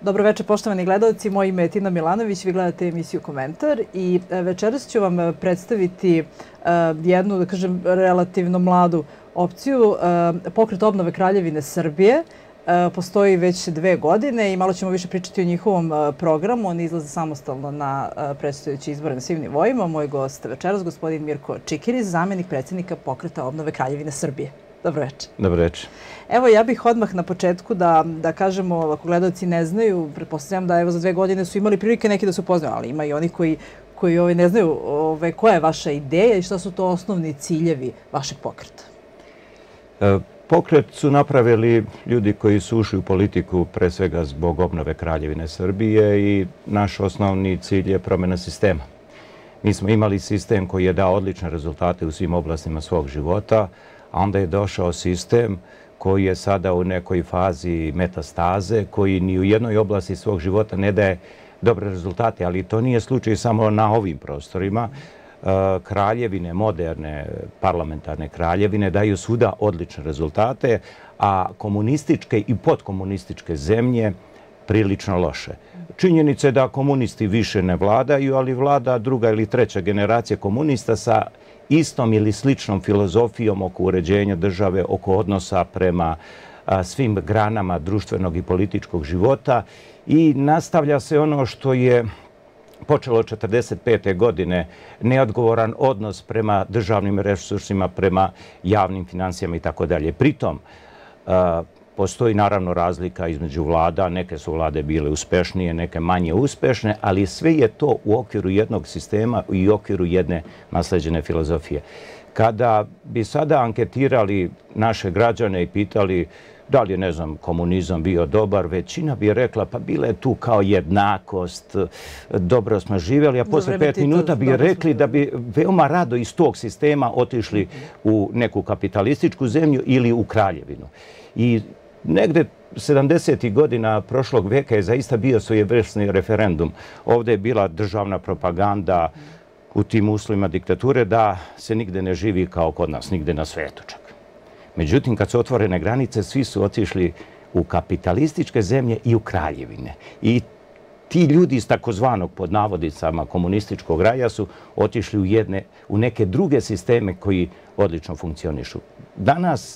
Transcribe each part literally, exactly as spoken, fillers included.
Dobro večer, poštovani gledalci. Moje ime je Tina Milanović, vi gledate emisiju Komentar i večeras ću vam predstaviti jednu, da kažem, relativno mladu opciju, Pokret obnove Kraljevine Srbije. Postoji već dve godine i malo ćemo više pričati o njihovom programu. Oni izlaze samostalno na predstojeći izbore na svim nivoima. Moj gost večeras, gospodin Mirko Čikiriz, zamenik predsjednika Pokreta obnove Kraljevine Srbije. Dobro večer. Dobro večer. Evo, ja bih odmah na početku da, da kažemo, ako gledalci ne znaju, pretpostavljam da evo za dve godine su imali prilike neki da se upoznaju, ali ima i oni koji, koji ovaj, ne znaju ovaj, koja je vaša ideja i šta su to osnovni ciljevi vašeg pokreta. E, pokret su napravili ljudi koji su ušli u politiku pre svega zbog obnove Kraljevine Srbije i naš osnovni cilj je promjena sistema. Mi smo imali sistem koji je dao odlične rezultate u svim oblastima svog života, a onda je došao sistem koji je sada u nekoj fazi metastaze, koji ni u jednoj oblasti svog života ne daje dobre rezultate, ali to nije slučaj samo na ovim prostorima. Kraljevine, moderne parlamentarne kraljevine daju svuda odlične rezultate, a komunističke i podkomunističke zemlje prilično loše. Činjenica je da komunisti više ne vladaju, ali vlada druga ili treća generacija komunista sa istom ili sličnom filozofijom oko uređenja države, oko odnosa prema svim granama društvenog i političkog života i nastavlja se ono što je počelo od četrdeset pete godine, neodgovoran odnos prema državnim resursima, prema javnim financijama i tako dalje. Pritom, postoji naravno razlika između vlada, neke su vlade bile uspešnije, neke manje uspešne, ali sve je to u okviru jednog sistema i u okviru jedne nasleđene filozofije. Kada bi sada anketirali naše građane i pitali da li je, ne znam, komunizam bio dobar, većina bi rekla pa bila je tu kao jednakost, dobro smo živjeli, a posle pet minuta bi rekli da bi veoma rado iz tog sistema otišli u neku kapitalističku zemlju ili u kraljevinu. I negde sedamdesetih godina prošlog veka je zaista bio svojevrsni referendum. Ovdje je bila državna propaganda u tim uslovima diktature da se nigde ne živi kao kod nas, nigde na svetu čak. Međutim, kad su otvorene granice, svi su otišli u kapitalističke zemlje i u kraljevine. I ti ljudi iz takozvanog, pod navodicama, komunističkog raja su otišli u, jedne, u neke druge sisteme koji odlično funkcionišu. Danas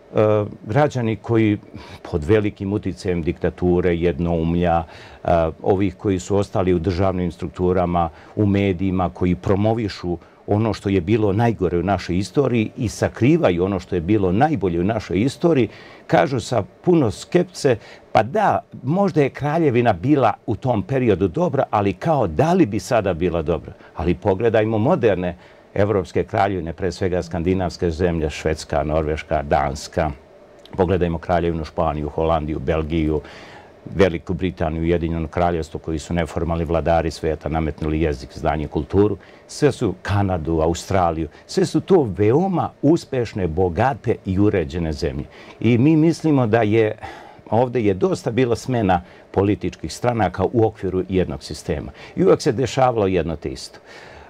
građani koji pod velikim uticajem diktature, jednoumlja, ovih koji su ostali u državnim strukturama, u medijima, koji promovišu ono što je bilo najgore u našoj istoriji i sakrivaju ono što je bilo najbolje u našoj istoriji, kažu sa puno skepse, pa da, možda je kraljevina bila u tom periodu dobra, ali kao da li bi sada bila dobra. Ali pogledajmo moderne evropske kraljevine, pre svega skandinavske zemlje, Švedska, Norveška, Danska. Pogledajmo kraljevinu Španiju, Holandiju, Belgiju, Veliku Britaniju, Ujedinjeno kraljevstvo koji su neformalni vladari sveta, nametnuli jezik, znanje, kulturu. Sve su Kanadu, Australiju. Sve su to veoma uspešne, bogate i uređene zemlje. I mi mislimo da je ovdje je dosta bila smena političkih stranaka u okviru jednog sistema. I uvijek se dešavalo jedno te isto.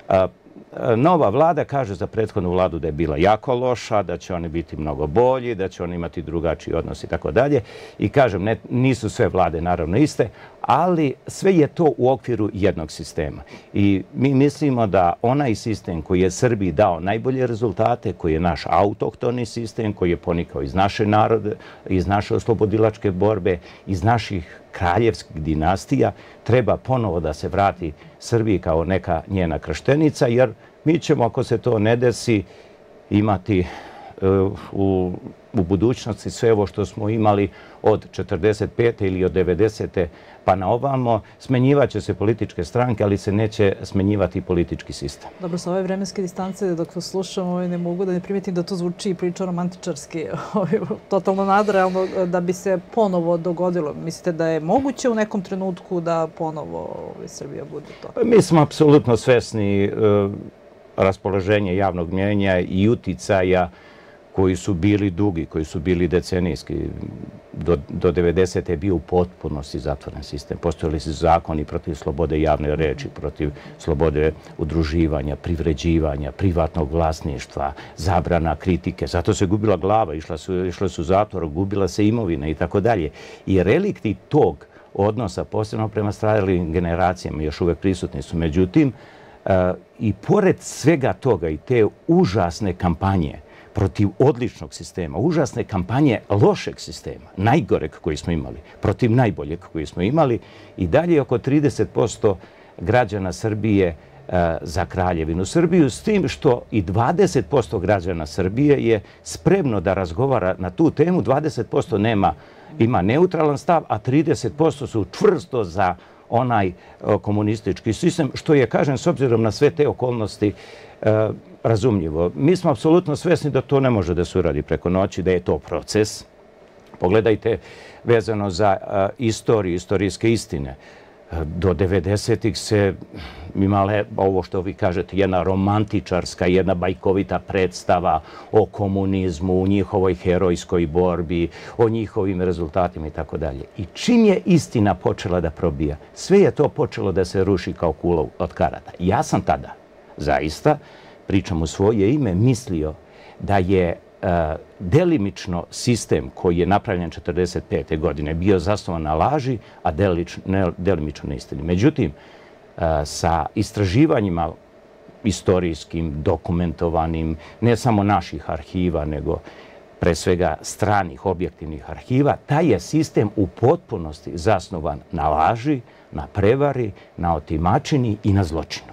Nova vlada kaže za prethodnu vladu da je bila jako loša, da će oni biti mnogo bolji, da će oni imati drugačiji odnos i tako dalje. I kažem, ne, nisu sve vlade naravno iste, ali sve je to u okviru jednog sistema. I mi mislimo da onaj sistem koji je Srbiji dao najbolje rezultate, koji je naš autohtoni sistem, koji je ponikao iz naše narode, iz naše oslobodilačke borbe, iz naših kraljevskih dinastija, treba ponovo da se vrati Srbiji kao neka njena krštenica, jer mi ćemo, ako se to ne desi, imati u, u budućnosti sve ovo što smo imali od četrdeset pete ili od devedesete pa na ovamo. Smenjivaće se političke stranke, ali se neće smenjivati politički sistem. Dobro, sa ove vremenske distance, dok vas slušam, ne mogu da ne primetim da to zvuči priča romantičarski, totalno nadrealno, da bi se ponovo dogodilo. Mislite da je moguće u nekom trenutku da ponovo Srbija bude to? Mi smo apsolutno svesni raspoloženja javnog mnjenja i uticaja koji su bili dugi, koji su bili decenijski. Do, do devedesete je bio u potpunosti zatvoren sistem. Postojali su zakoni protiv slobode javne reči, protiv slobode udruživanja, privređivanja, privatnog vlasništva, zabrana kritike. Zato se gubila glava, išla su, išla su u zatvor, gubila se imovina i tako dalje. I relikti tog odnosa, posebno prema stradalim generacijama, još uvek prisutni su. Međutim, i pored svega toga i te užasne kampanje protiv odličnog sistema, užasne kampanje lošeg sistema, najgoreg koji smo imali, protiv najboljeg koji smo imali, i dalje oko trideset posto građana Srbije za Kraljevinu Srbiju, s tim što i dvadeset posto građana Srbije je spremno da razgovara na tu temu, dvadeset posto nema, ima neutralan stav, a trideset posto su čvrsto za onaj komunistički sistem, što je, kažem, s obzirom na sve te okolnosti, razumljivo. Mi smo apsolutno svesni da to ne može da se uradi preko noći, da je to proces. Pogledajte vezano za istoriju, istorijske istine. Do devedesetih se imale ovo što vi kažete, jedna romantičarska, jedna bajkovita predstava o komunizmu, o njihovoj herojskoj borbi, o njihovim rezultatima i tako dalje. I čim je istina počela da probija, sve je to počelo da se ruši kao kula od karata. Ja sam tada, zaista, pričam u svoje ime, mislio da je delimično sistem koji je napravljen četrdeset pete godine bio zasnovan na laži, a delimično na istini. Međutim, sa istraživanjima istorijskim, dokumentovanim, ne samo naših arhiva, nego pre svega stranih, objektivnih arhiva, taj je sistem u potpunosti zasnovan na laži, na prevari, na otimačini i na zločinu.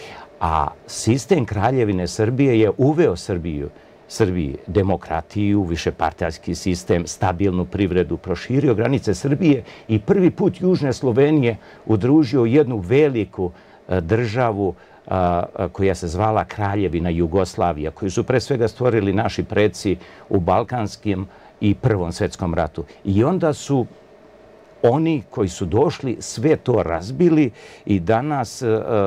A sistem Kraljevine Srbije je uveo Srbiju Srbiji demokratiju, višepartijski sistem, stabilnu privredu, proširio granice Srbije i prvi put Južne Slovenije udružio jednu veliku državu koja se zvala Kraljevina Jugoslavija, koju su pre svega stvorili naši preci u Balkanskim i Prvom svetskom ratu. I onda su oni koji su došli sve to razbili i danas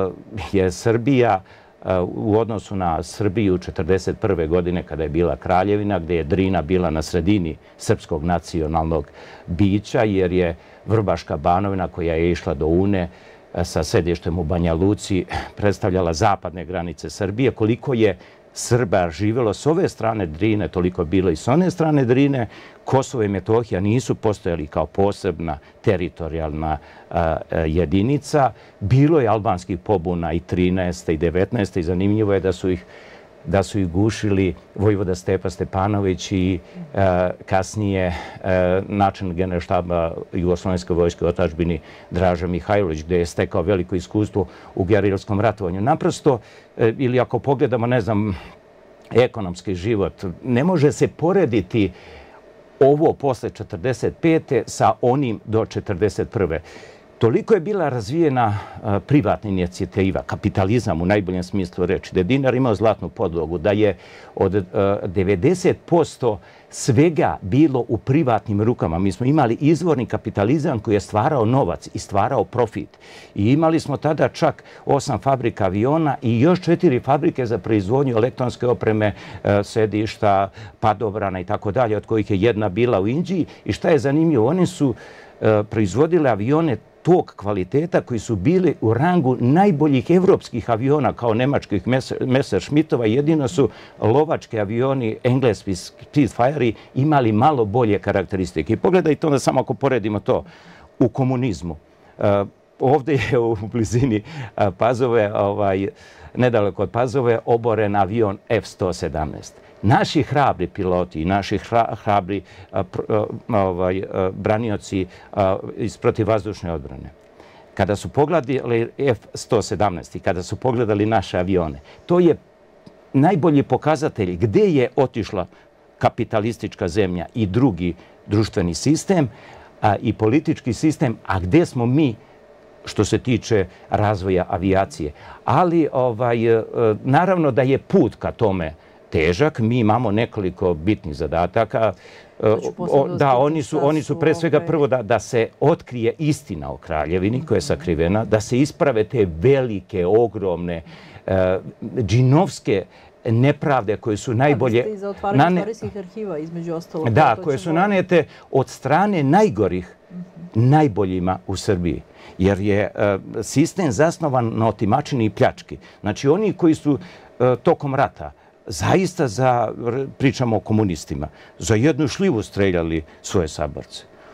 je Srbija u odnosu na Srbiju četrdeset prve godine kada je bila kraljevina, gde je Drina bila na sredini srpskog nacionalnog bića, jer je Vrbaška Banovina koja je išla do Une sa sedištem u Banja Luci predstavljala zapadne granice Srbije. Koliko je Srba živjelo s ove strane Drine, toliko bilo i s one strane Drine. Kosovo i Metohija nisu postojali kao posebna teritorijalna jedinica. Bilo je albanskih pobuna i trinaeste i devetnaeste i zanimljivo je da su ih da su ih gušili vojvoda Stepa Stepanović i kasnije načelnik Generalštaba Jugoslovenske vojske u otadžbini Draža Mihajlović, gde je stekao veliko iskustvo u gerilskom ratovanju. Naprosto, ili ako pogledamo, ne znam, ekonomski život, ne može se porediti ovo posle četrdeset pete sa onim do četrdeset prve. Toliko je bila razvijena privatna inicijativa, kapitalizam u najboljem smislu reči, da je dinar imao zlatnu podlogu, da je od devedeset posto svega bilo u privatnim rukama. Mi smo imali izvorni kapitalizam koji je stvarao novac i stvarao profit. I imali smo tada čak osam fabrika aviona i još četiri fabrike za proizvodnju elektronske opreme, sedišta, padobrana i tako dalje, od kojih je jedna bila u Inđiji. I šta je zanimljivo, oni su proizvodile avione tog kvaliteta koji su bili u rangu najboljih evropskih aviona kao nemačkih Messerschmittova. Jedino su lovački avioni, engleski Spitfire, imali malo bolje karakteristike. I pogledajte onda samo ako poredimo to u komunizmu. Ovdje je u blizini Pazove, nedaleko od Pazove, oboren avion F sto sedamnaest. Naši hrabri piloti i naši hrabri branioci iz protivvazdušne odbrane, kada su pogledali F sto sedamnaest i kada su pogledali naše avione, to je najbolji pokazatelj gde je otišla kapitalistička zemlja i drugi društveni sistem i politički sistem, a gde smo mi što se tiče razvoja avijacije. Ali naravno da je put ka tome težak. Mi imamo nekoliko bitnih zadataka. Da, oni su pre svega prvo da se otkrije istina o kraljevini koja je sakrivena, da se isprave te velike, ogromne, džinovske nepravde koje su najbolje... Da, vi ste i za otvaranje istorijskih arhiva, između ostalog. Da, koje su nanete od strane najgorih najboljima u Srbiji. Jer je sistem zasnovan na otimačini i pljački. Znači, oni koji su tokom rata zaista, pričamo o komunistima, za jednu šljivu streljali svoje saborce.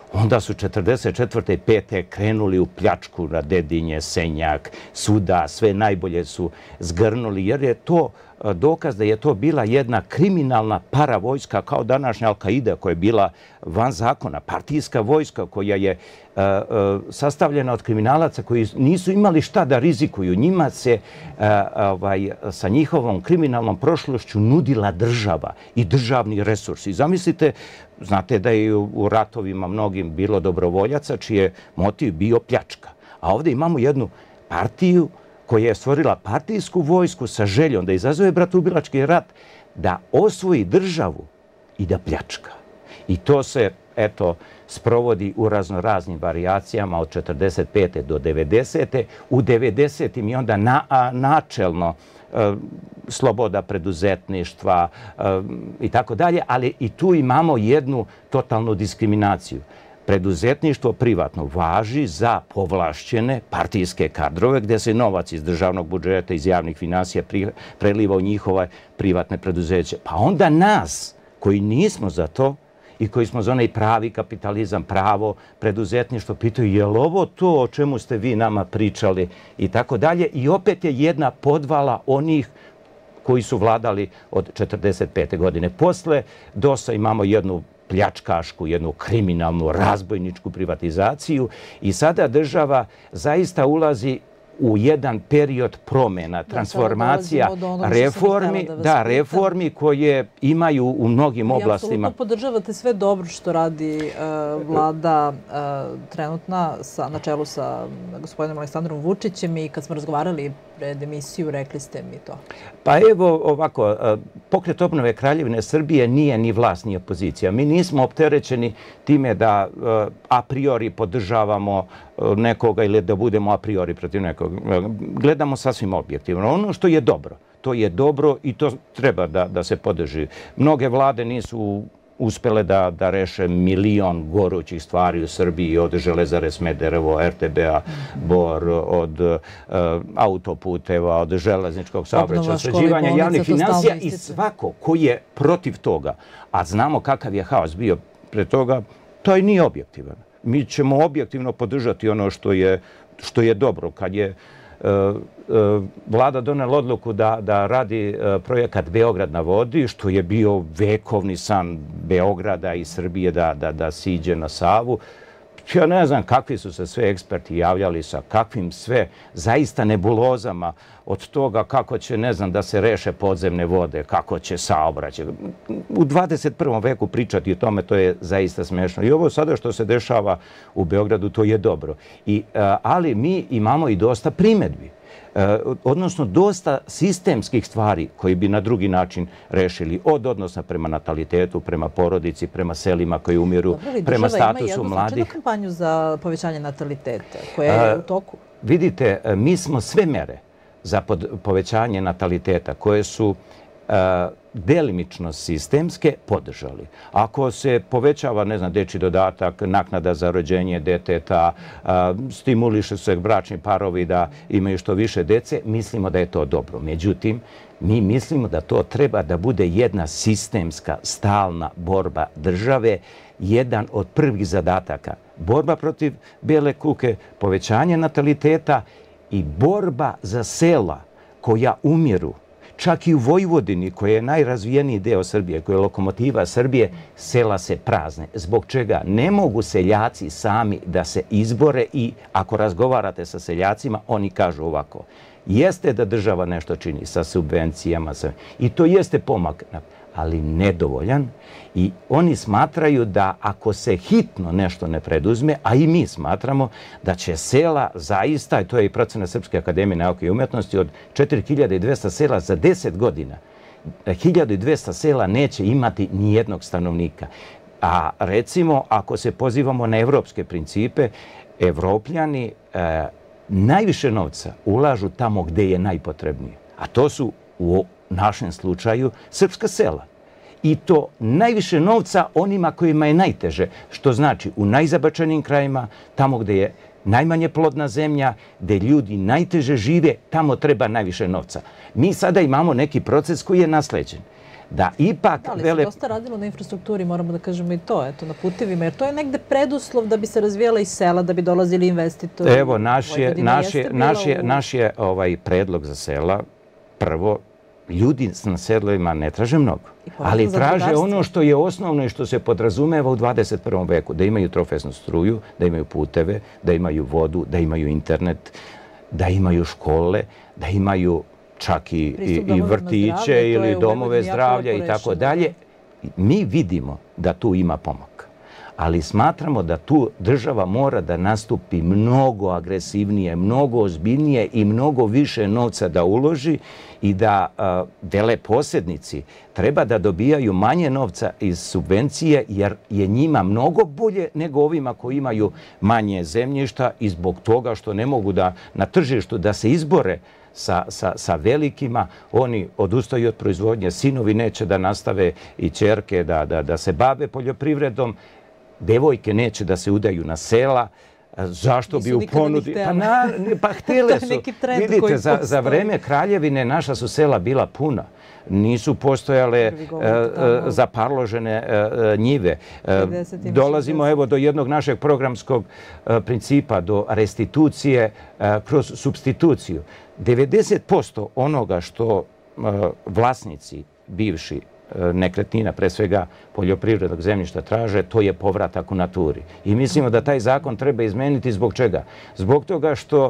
Onda su četrdeset četvrte i pete krenuli u pljačku na Dedinje, Senjak, svuda, sve najbolje su zgrnuli, jer je to dokaz da je to bila jedna kriminalna paravojska kao današnja Al-Kaida koja je bila van zakona, partijska vojska koja je uh, uh, sastavljena od kriminalaca koji nisu imali šta da rizikuju. Njima se uh, ovaj, sa njihovom kriminalnom prošlošću nudila država i državni resursi. Zamislite, znate da je u ratovima mnogim bilo dobrovoljaca čiji je motiv bio pljačka. A ovdje imamo jednu partiju koja je stvorila partijsku vojsku sa željom da izazove bratoubilački rat, da osvoji državu i da pljačka. I to se, eto, sprovodi u raznoraznim varijacijama od četrdeset pete do devedesete. U devedesetim je onda na, a, načelno e, sloboda preduzetništva e, i tako dalje, ali i tu imamo jednu totalnu diskriminaciju. Preduzetništvo privatno važi za povlašćene partijske kadrove gdje se novac iz državnog budžeta, iz javnih finansija preliva u njihove privatne preduzeće. Pa onda nas koji nismo za to i koji smo za onaj pravi kapitalizam, pravo preduzetništvo, pitaju je li ovo to o čemu ste vi nama pričali i tako dalje. I opet je jedna podvala onih koji su vladali od četrdeset pete godine. Posle dosta imamo jednu pljačkašku, jednu kriminalnu, razbojničku privatizaciju i sada država zaista ulazi u jedan period promjena, transformacija, reformi, da, reformi koje imaju u mnogim oblastima. Vi apsolutno podržavate sve dobro što radi vlada trenutna na čelu sa gospodinom Aleksandrom Vučićem i kad smo razgovarali pred emisiju, rekli ste mi to. Pa evo ovako, Pokret obnove Kraljevine Srbije nije ni vlast, ni opozicija. Mi nismo opterećeni time da a priori podržavamo nekoga ili da budemo a priori protiv nekoga. Gledamo sasvim objektivno. Ono što je dobro, to je dobro i to treba da, da se podrži. Mnoge vlade nisu uspele da, da reše milion gorućih stvari u Srbiji, od Železare Smederevo, er te be a Bor, od uh, autoputeva, od železničkog saobraćaja, sređivanja javnih finansija i svako koji je protiv toga, a znamo kakav je haos bio pred toga, taj nije objektivan. Mi ćemo objektivno podržati ono što je, što je dobro. Kad je uh, uh, vlada donela odluku da, da radi uh, projekat Beograd na vodi, što je bio vekovni san Beograda i Srbije da, da, da siđe na Savu, ja ne znam kakvi su se sve eksperti javljali sa kakvim sve zaista nebulozama od toga kako će, ne znam, da se reše podzemne vode, kako će saobraćaj. U dvadeset prvom veku pričati o tome, to je zaista smiješno. I ovo sada što se dešava u Beogradu, to je dobro. I, ali mi imamo i dosta primjedbi. Odnosno dosta sistemskih stvari koji bi na drugi način rešili. Od odnosa prema natalitetu, prema porodici, prema selima koji umiru, Dobro, prema statusu mladih. Država ima jednu značajnu kampanju za povećanje nataliteta koja je u toku. Vidite, mi smo sve mere za povećanje nataliteta koje su delimično sistemske podržali. Ako se povećava, ne znam, dečji dodatak, naknada za rođenje deteta, stimuliše se bračni parovi da imaju što više dece, mislimo da je to dobro. Međutim, mi mislimo da to treba da bude jedna sistemska, stalna borba države, jedan od prvih zadataka. Borba protiv bijele kuge, povećanje nataliteta i borba za sela koja umiru. Čak i u Vojvodini, koja je najrazvijeniji deo Srbije, koja je lokomotiva Srbije, sela se prazne. Zbog čega? Ne mogu seljaci sami da se izbore i ako razgovarate sa seljacima, oni kažu ovako. Jeste da država nešto čini sa subvencijama i to jeste pomak, ali nedovoljan. I oni smatraju da ako se hitno nešto ne preduzme, a i mi smatramo da će sela zaista, i to je i procena Srpske akademije nauke i umjetnosti, od četiri hiljade dvesta sela za deset godina, hiljadu dvesta sela neće imati ni jednog stanovnika. A recimo, ako se pozivamo na evropske principe, Evropljani e, najviše novca ulažu tamo gde je najpotrebnije. A to su u našem slučaju srpska sela. I to najviše novca onima kojima je najteže, što znači u najzabačenijim krajima, tamo gde je najmanje plodna zemlja, gde ljudi najteže žive, tamo treba najviše novca. Mi sada imamo neki proces koji je nasleđen. da ipak... Da, ali se dosta radilo na infrastrukturi, moramo da kažemo i to, eto, na putevima, jer to je negde preduslov da bi se razvijala i sela, da bi dolazili investitori. Evo, naš je, naš je, naš je, naš je ovaj predlog za sela, prvo, ljudi na selima ne traže mnogo, ali traže ono što je osnovno i što se podrazumeva u dvadeset prvom veku, da imaju trofejnu struju, da imaju puteve, da imaju vodu, da imaju internet, da imaju škole, da imaju čak i, i, i vrtiće ili domove zdravlja i tako dalje. Mi vidimo da tu ima pomak, ali smatramo da tu država mora da nastupi mnogo agresivnije, mnogo ozbiljnije i mnogo više novca da uloži i da uh, veleposjednici treba da dobijaju manje novca iz subvencije jer je njima mnogo bolje nego ovima koji imaju manje zemljišta i zbog toga što ne mogu da na tržištu da se izbore Sa, sa, sa velikima, oni odustaju od proizvodnje, sinovi neće da nastave i ćerke da, da, da se bave poljoprivredom, devojke neće da se udaju na sela. Zašto bi u ponudi... Pa, na, pa htjele su. Vidite, za, za vreme kraljevine naša su sela bila puna. Nisu postojale uh, zaparložene uh, njive. Uh, dolazimo evo do jednog našeg programskog uh, principa, do restitucije uh, kroz substituciju. devedeset posto onoga što uh, vlasnici bivši nekretnina, pre svega poljoprivrednog zemljišta traže, to je povratak u naturi. I mislimo da taj zakon treba izmeniti zbog čega? Zbog toga što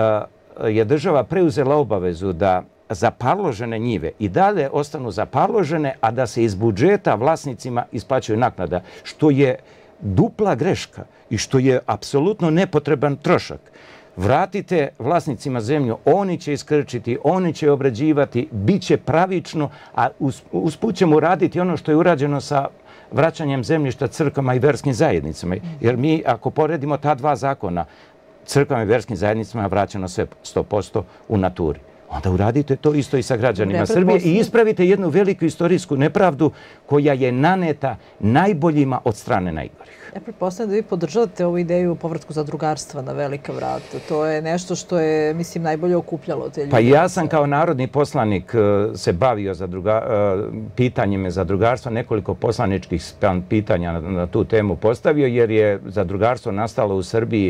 je država preuzela obavezu da zaparložene njive i dalje ostanu zaparložene, a da se iz budžeta vlasnicima isplaćuje naknada, što je dupla greška i što je apsolutno nepotreban trošak. Vratite vlasnicima zemlju, oni će iskrčiti, oni će obrađivati, bit će pravično, a usput ćemo uraditi ono što je urađeno sa vraćanjem zemljišta crkvama i verskim zajednicama. Jer mi, ako poredimo ta dva zakona, crkvama i verskim zajednicama je vraćeno sve sto posto u naturi. Onda uradite to isto i sa građanima Srbije i ispravite jednu veliku istorijsku nepravdu koja je naneta najboljima od strane najgorih. Ja pretpostavljam da vi podržavate ovu ideju o povratku zadrugarstva na velika vrata. To je nešto što je, mislim, najbolje okupljalo te ljude. Pa ja sam kao narodni poslanik se bavio zadruga, pitanjima zadrugarstva. Nekoliko poslaničkih pitanja na tu temu postavio, jer je zadrugarstvo nastalo u Srbiji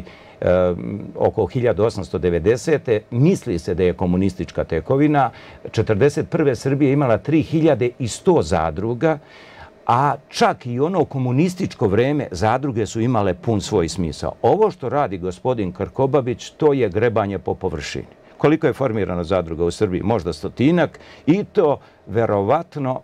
oko hiljadu osamsto devedesete. Misli se da je komunistička tekovina. četrdeset prve Srbija imala tri hiljade sto zadruga, a čak i ono komunističko vreme zadruge su imale pun svoj smisao. Ovo što radi gospodin Krkobabić, to je grebanje po površini. Koliko je formirano zadruga u Srbiji? Možda stotinak, i to verovatno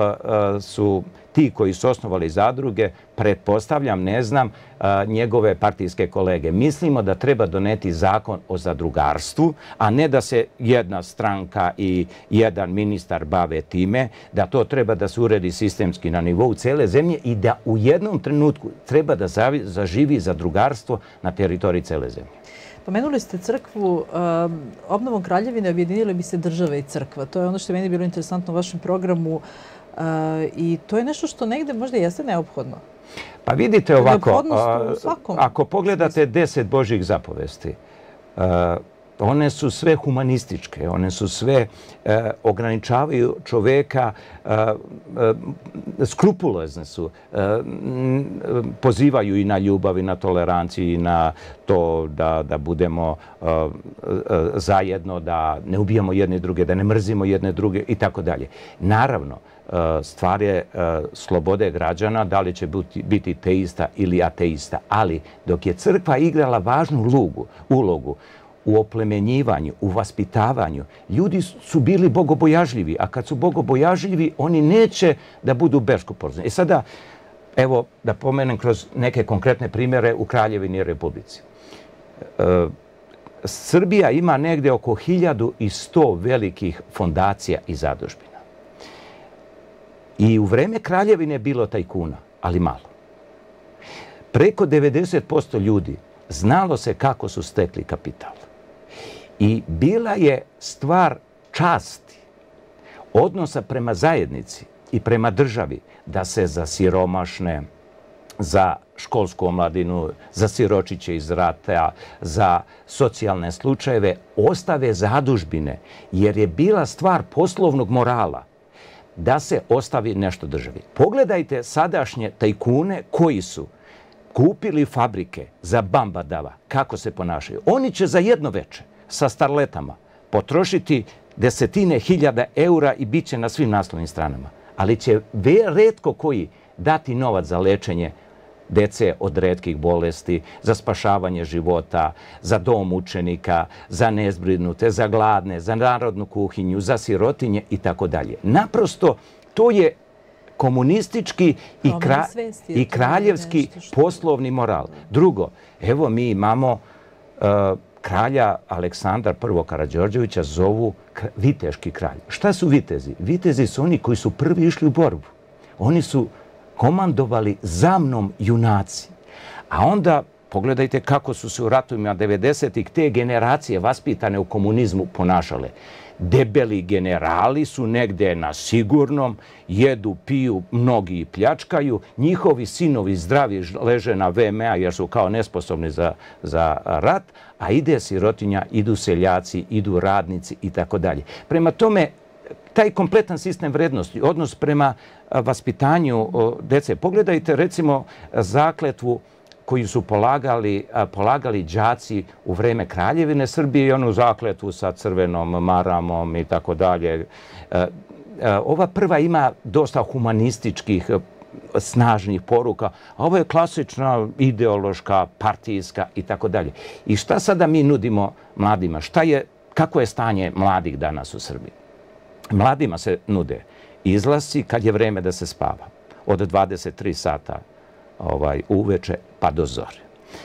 su ti koji su osnovali zadruge, pretpostavljam, ne znam, njegove partijske kolege. Mislimo da treba doneti zakon o zadrugarstvu, a ne da se jedna stranka i jedan ministar bave time, da to treba da se uredi sistemski na nivou cele zemlje i da u jednom trenutku treba da zaživi zadrugarstvo na teritoriji cele zemlje. Pomenuli ste crkvu. Obnovom Kraljevine objedinile bi se država i crkva. To je ono što je meni bilo interesantno u vašem programu i to je nešto što negde možda jeste neophodno. Pa vidite ovako, ako pogledate deset Božjih zapovesti, one su sve humanističke, one su sve ograničavaju čoveka, skrupulozne su, pozivaju i na ljubav i na toleranciju i na to da budemo zajedno, da ne ubijamo jedne druge, da ne mrzimo jedne druge i tako dalje. Naravno, stvar je slobode građana, da li će biti teista ili ateista, ali dok je crkva igrala važnu ulogu u oplemenjivanju, u vaspitavanju, ljudi su bili bogobojažljivi, a kad su bogobojažljivi, oni neće da budu beskrupulozni. I sada, evo, da pomenem kroz neke konkretne primjere u Kraljevini i Republici. Srbija ima negde oko hiljadu sto velikih fondacija i zadužbina. I u vreme Kraljevine je bilo tajkuna, ali malo. Preko devedeset posto ljudi znalo se kako su stekli kapital. I bila je stvar časti, odnosa prema zajednici i prema državi, da se za siromašne, za školsku omladinu, za siročiće iz rata, za socijalne slučajeve ostave zadužbine, jer je bila stvar poslovnog morala da se ostavi nešto državi. Pogledajte sadašnje tajkune koji su kupili fabrike za bambadava, kako se ponašaju. Oni će za jedno veče sa starletama potrošiti desetine hiljada eura i bit će na svim naslovnim stranama. Ali će retko koji dati novac za lečenje dece od retkih bolesti, za spašavanje života, za dom učenika, za nezbrinute, za gladne, za narodnu kuhinju, za sirotinje i tako dalje. Naprosto, to je komunistički i, kra i kraljevski poslovni moral. Drugo, evo mi imamo uh, kralja Aleksandra prvog Karađorđevića, zovu viteški kralj. Šta su vitezi? Vitezi su oni koji su prvi išli u borbu. Oni su komandovali za mnom junaci. A onda pogledajte kako su se u ratovima devedesetih te generacije vaspitane u komunizmu ponašale. Debeli generali su negde na sigurnom, jedu, piju, mnogi pljačkaju, njihovi sinovi zdravi leže na ve eme a jer su kao nesposobni za, za rat, a ide sirotinja, idu seljaci, idu radnici i tako dalje. Prema tome, taj kompletan sistem vrednosti, odnos prema vaspitanju dece. Pogledajte recimo zakletvu koju su polagali, polagali đaci u vreme Kraljevine Srbije i onu zakletvu sa crvenom maramom i tako dalje. Ova prva ima dosta humanističkih, snažnih poruka, a ovo je klasična ideološka, partijska i tako dalje. I šta sada mi nudimo mladima? Šta je, kako je stanje mladih danas u Srbiji? Mladima se nude izlasci kad je vreme da se spava. Od dvadeset tri sata ovaj, uveče pa do zore.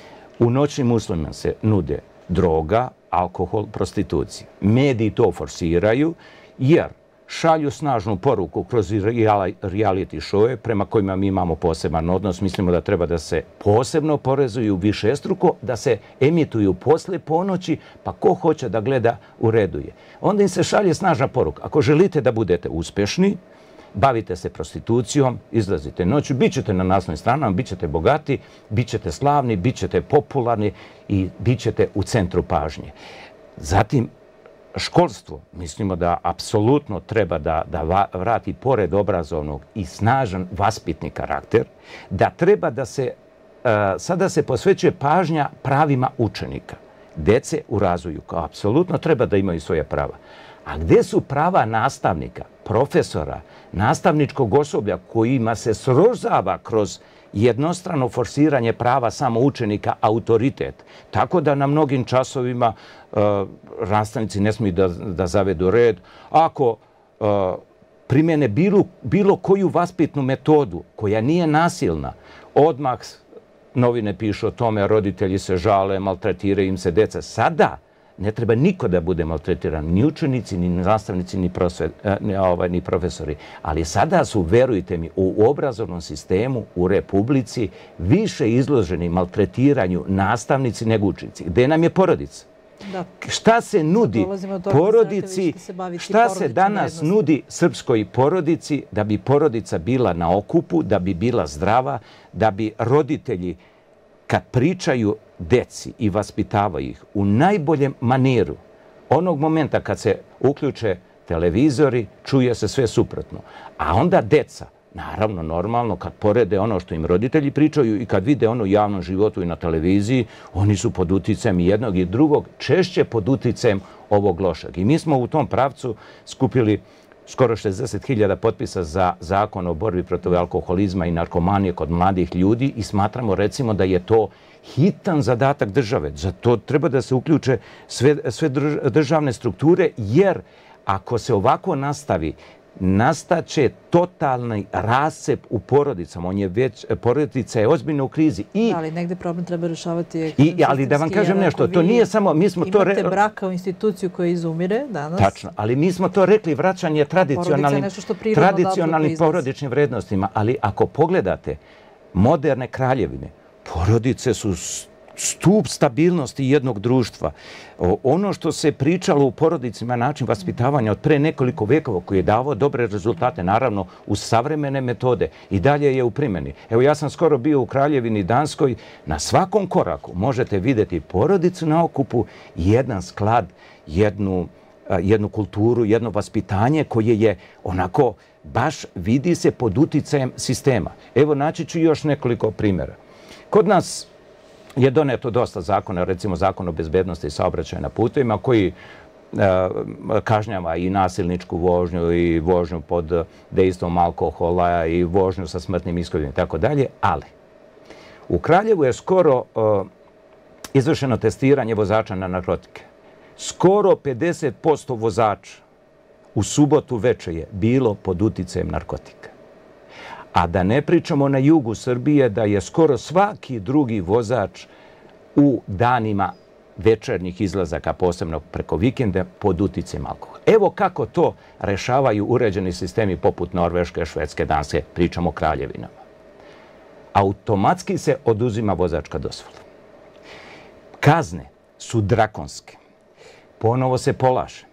U noćnim uslovima se nude droga, alkohol, prostitucija. Mediji to forsiraju jer šalju snažnu poruku kroz reality showe prema kojima mi imamo poseban odnos. Mislimo da treba da se posebno porezuju višestruko, da se emituju posle ponoći, pa ko hoće da gleda u redu je. Onda im se šalje snažna poruka. Ako želite da budete uspešni, bavite se prostitucijom, izlazite noću, bit ćete na naslovnim stranama, bit ćete bogati, bit ćete slavni, bit ćete popularni i bit ćete u centru pažnje. Zatim, školstvo, mislimo da apsolutno treba da, da vrati pored obrazovnog i snažan vaspitni karakter, da treba da se, uh, sada se posvećuje pažnja pravima učenika, dece u razvoju, kao apsolutno treba da imaju svoje prava. A gde su prava nastavnika, profesora, nastavničkog osoblja kojima se srozava kroz jednostrano forsiranje prava samo učenika autoritet. Tako da na mnogim časovima uh, nastavnici ne smiju da, da zavedu red. Ako uh, primjene bilo, bilo koju vaspitnu metodu koja nije nasilna, odmah novine pišu o tome, roditelji se žale, maltretiraju im se deca. Sada ne treba niko da bude maltretiran, ni učenici, ni nastavnici, ni, prosvet, ni, ovaj, ni profesori. Ali sada su, verujte mi, u obrazovnom sistemu u Republici više izloženi maltretiranju nastavnici nego učenici. Gde nam je porodica? Da. Šta se nudi porodici, šta se danas nudi srpskoj porodici da bi porodica bila na okupu, da bi bila zdrava, da bi roditelji kad pričaju deci i vaspitavaju ih u najboljem maniru, onog momenta kad se uključe televizori, čuje se sve suprotno. A onda deca, naravno, normalno, kad porede ono što im roditelji pričaju i kad vide ono u javnom životu i na televiziji, oni su pod uticajem jednog i drugog, češće pod uticajem ovog lošeg. I mi smo u tom pravcu skupili skoro šezdeset hiljada potpisa za zakon o borbi protiv alkoholizma i narkomanije kod mladih ljudi i smatramo recimo da je to hitan zadatak države. Za to treba da se uključe sve, sve državne strukture jer ako se ovako nastavi, nastaće totalni rascep u porodicama. On je već, porodica je ozbiljno u krizi. I, ali negde problem treba rešavati i, ali da vam kažem nešto, to nije samo... Mi smo to imate brak kao instituciju koja izumire danas. Tačno, ali mi smo to rekli vraćanje tradicionalnim, tradicionalnim porodičnim vrednostima. Ali ako pogledate moderne kraljevine, porodice su stup stabilnosti jednog društva. Ono što se pričalo u porodicima, način vaspitavanja od pre nekoliko vekova koji je davao dobre rezultate, naravno uz savremene metode i dalje je u primjeni. Evo ja sam skoro bio u Kraljevini Danskoj, na svakom koraku možete vidjeti porodicu na okupu i jedan sklad, jednu, jednu kulturu, jedno vaspitanje koje je onako baš vidi se pod uticajem sistema. Evo, naći ću još nekoliko primjera. Kod nas je doneto dosta zakona, recimo zakon o bezbednosti saobraćaja na putevima, koji kažnjava i nasilničku vožnju i vožnju pod dejstvom alkohola i vožnju sa smrtnim ishodom i tako dalje, ali u Kraljevu je skoro izvršeno testiranje vozača na narkotike. Skoro pedeset posto vozača u subotu veče je bilo pod uticajem narkotika. A da ne pričamo na jugu Srbije da je skoro svaki drugi vozač u danima večernjih izlazaka, posebno preko vikenda, pod uticajem alkohola. Evo kako to rešavaju uređeni sistemi poput Norveške, Švedske, Danske, pričamo o kraljevinama. Automatski se oduzima vozačka dozvola. Kazne su drakonske. Ponovo se polaže.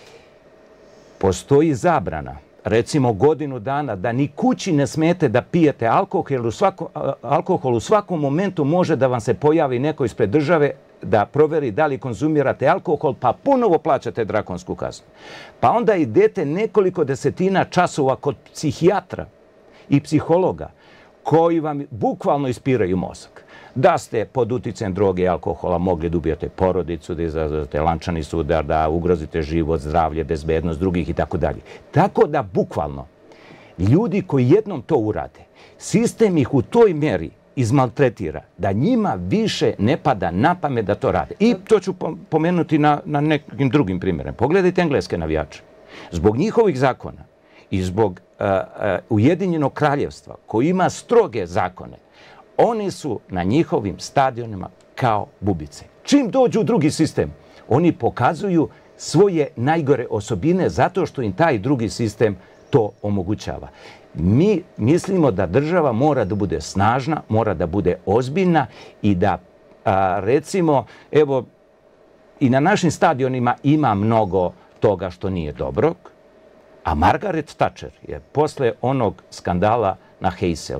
Postoji zabrana, recimo godinu dana, da ni kući ne smete da pijete alkohol. Alkohol u svakom momentu može da vam se pojavi neko ispred države da proveri da li konzumirate alkohol, pa ponovo plaćate drakonsku kaznu. Pa onda idete nekoliko desetina časova kod psihijatra i psihologa koji vam bukvalno ispiraju mozak. Da ste pod uticajem droge i alkohola mogli da ubijete porodicu, da izazovete lančani sudar, da ugrozite život, zdravlje, bezbednost drugih i tako dalje. Tako da bukvalno ljudi koji jednom to urade, sistem ih u toj meri izmaltretira da njima više ne pada na pamet da to rade. I to ću pomenuti na, na nekim drugim primjerima. Pogledajte engleske navijače. Zbog njihovih zakona i zbog uh, uh, Ujedinjenog kraljevstva koji ima stroge zakone, oni su na njihovim stadionima kao bubice. Čim dođu u drugi sistem, oni pokazuju svoje najgore osobine zato što im taj drugi sistem to omogućava. Mi mislimo da država mora da bude snažna, mora da bude ozbiljna i da, a, recimo, evo, i na našim stadionima ima mnogo toga što nije dobrog, a Margaret Thatcher je posle onog skandala na Heyselu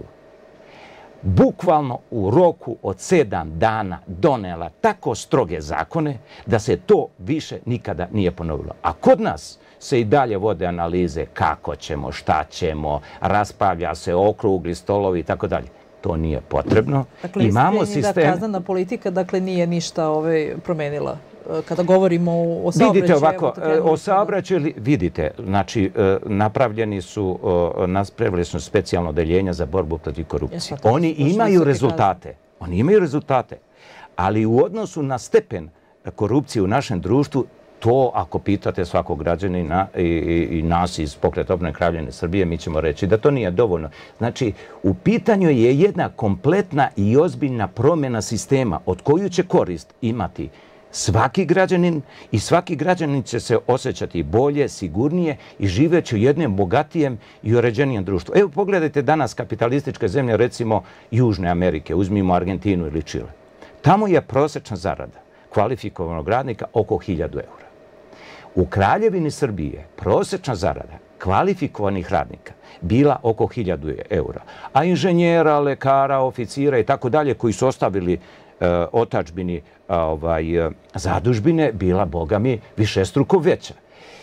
bukvalno u roku od sedam dana donela tako stroge zakone da se to više nikada nije ponovilo. A kod nas se i dalje vode analize kako ćemo, šta ćemo, raspravlja se okrugli stolovi i tako dalje. To nije potrebno. Dakle, imamo sistem... da kaznena politika dakle, nije ništa ovaj, promenila kada govorimo o saobraćaju. Vidite ovako, o saobraćaju, vidite, znači, napravljeni su, napravili su specijalno odeljenja za borbu protiv korupcije. Oni imaju rezultate. Oni imaju rezultate. Ali u odnosu na stepen korupcije u našem društvu, to, ako pitate svakog građanina i, i, i nas iz Pokreta obnove Kraljevine Srbije, mi ćemo reći da to nije dovoljno. Znači, u pitanju je jedna kompletna i ozbiljna promjena sistema od koju će korist imati svaki građanin i svaki građanin će se osjećati bolje, sigurnije i živeći u jednom bogatijem i uređenijem društvu. Evo, pogledajte danas kapitalističke zemlje, recimo Južne Amerike, uzmimo Argentinu ili Čile. Tamo je prosječna zarada kvalifikovanog radnika oko hiljadu eura. U Kraljevini Srbije prosječna zarada kvalifikovanih radnika bila oko hiljadu eura, a inženjera, lekara, oficira i tako dalje koji su ostavili otadžbini ovaj, zadužbine bila, boga mi, višestruko veća.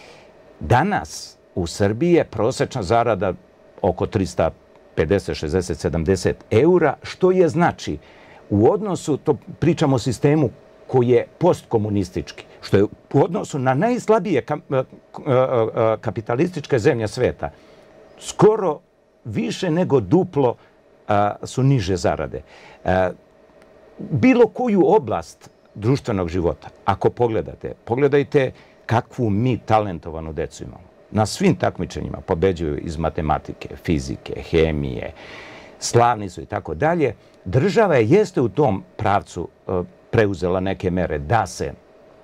Danas u Srbiji je prosječna zarada oko trista pedeset, šezdeset, sedamdeset eura, što je znači u odnosu, to pričamo o sistemu koji je postkomunistički, što je u odnosu na najslabije kapitalističke zemlje sveta, skoro više nego duplo su niže zarade. Bilo koju oblast društvenog života, ako pogledate, pogledajte kakvu mi talentovanu decu imamo. Na svim takmičenjima pobeđuju iz matematike, fizike, hemije, slavni su i tako dalje. Država je jeste u tom pravcu preuzela neke mere da se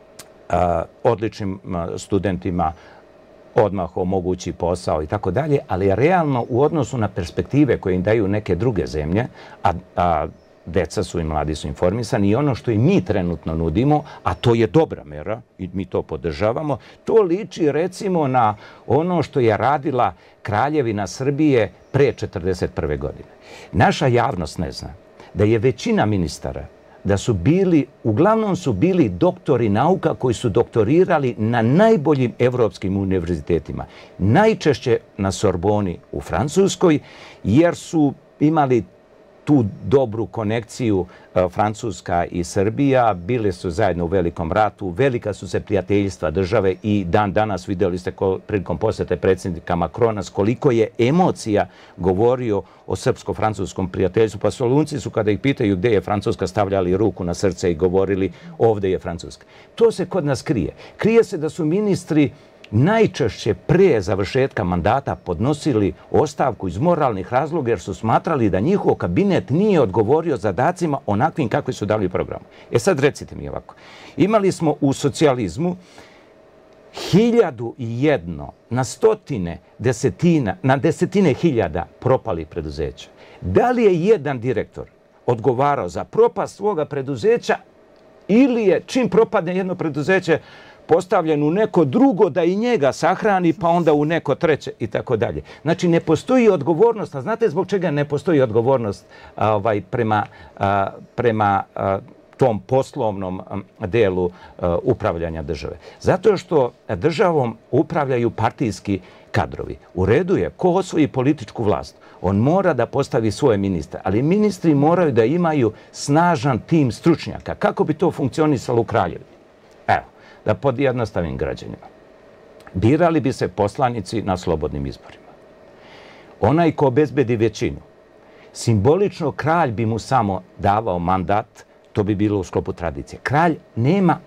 odličnim studentima odmah omogući posao i tako dalje, ali realno u odnosu na perspektive koje im daju neke druge zemlje, a, a deca su i mladi su informisani i ono što i mi trenutno nudimo, a to je dobra mera i mi to podržavamo, to liči recimo na ono što je radila Kraljevina Srbije pre četrdeset prve godine. Naša javnost ne zna da je većina ministara da su bili, uglavnom su bili doktori nauka koji su doktorirali na najboljim evropskim univerzitetima. Najčešće na Sorboni u Francuskoj, jer su imali tu dobru konekciju Francuska i Srbija, bile su zajedno u Velikom ratu, velika su se prijateljstva države i dan danas vidjeli ste prilikom posjete predsjednika Macrona koliko je emocija govorio o srpsko-francuskom prijateljstvu. Pa Solunci su kada ih pitaju gdje je Francuska stavljali ruku na srce i govorili ovdje je Francuska. To se kod nas krije. Krije se da su ministri najčešće prije završetka mandata podnosili ostavku iz moralnih razloga jer su smatrali da njihov kabinet nije odgovorio zadacima onakvim kakvi su dali programu. E sad recite mi ovako. Imali smo u socijalizmu hiljadu i jedno na stotine desetina, na desetine hiljada propalih preduzeća. Da li je jedan direktor odgovarao za propast svoga preduzeća ili je čim propadne jedno preduzeće postavljen u neko drugo da i njega sahrani, pa onda u neko treće i tako dalje. Znači, ne postoji odgovornost. A znate zbog čega ne postoji odgovornost ovaj, prema, a, prema a, tom poslovnom delu a, upravljanja države? Zato što državom upravljaju partijski kadrovi. U redu je, ko osvoji političku vlast, on mora da postavi svoje ministre, ali ministri moraju da imaju snažan tim stručnjaka. Kako bi to funkcionisalo u Kraljevini? Evo, da podjednostavim građanima. Birali bi se poslanici na slobodnim izborima. Onaj ko obezbedi većinu, simbolično kralj bi mu samo davao mandat, to bi bilo u sklopu tradicije. Kralj nema